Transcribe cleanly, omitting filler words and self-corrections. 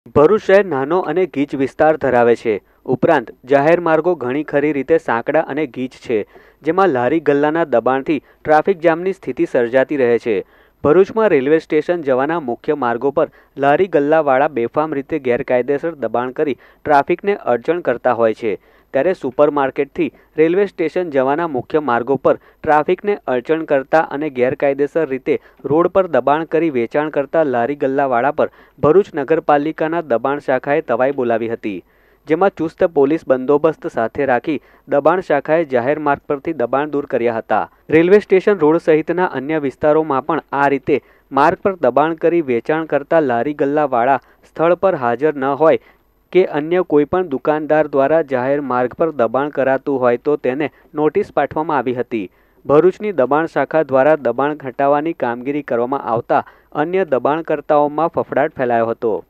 ભરૂચ શહેર નાનો અને ગીચ વિસ્તાર ધરાવે છે. ઉપરાંત જાહેર માર્ગો ઘણી ખરી રીતે સાંકડા અને ગીચ છે, જેમાં લારી ગલ્લાના દબાણથી ટ્રાફિક જામની સ્થિતિ સર્જાતી રહે છે. ભરૂચમાં રેલવે સ્ટેશન જવાના મુખ્ય માર્ગો પર લારી ગલ્લાવાળા બેફામ રીતે ગેરકાયદેસર દબાણ કરી ટ્રાફિકને અડચણ કરતા હોય છે. ત્યારે સુપરમાર્કેટથી રેલવે સ્ટેશન જવાના મુખ્ય માર્ગો પર ટ્રાફિકને અડચણ કરતા અને ગેરકાયદેસર રીતે રોડ પર દબાણ કરી વેચાણ કરતા લારી ગલ્લાવાળા પર ભરૂચ નગરપાલિકાના દબાણ શાખાએ તવાઈ બોલાવી હતી, જેમાં ચુસ્ત પોલીસ બંદોબસ્ત સાથે રાખી દબાણ શાખાએ જાહેર માર્ગ પરથી દબાણ દૂર કર્યા હતા. રેલવે સ્ટેશન રોડ સહિતના અન્ય વિસ્તારોમાં પણ આ રીતે માર્ગ પર દબાણ કરી વેચાણ કરતા લારી ગલ્લાવાળા સ્થળ પર હાજર ન હોય કે અન્ય કોઈપણ દુકાનદાર દ્વારા જાહેર માર્ગ પર દબાણ કરાતું હોય તો તેને નોટિસ પાઠવવામાં આવી હતી. ભરૂચની દબાણ શાખા દ્વારા દબાણ હટાવવાની કામગીરી કરવામાં આવતા અન્ય દબાણકર્તાઓમાં ફફડાટ ફેલાયો હતો.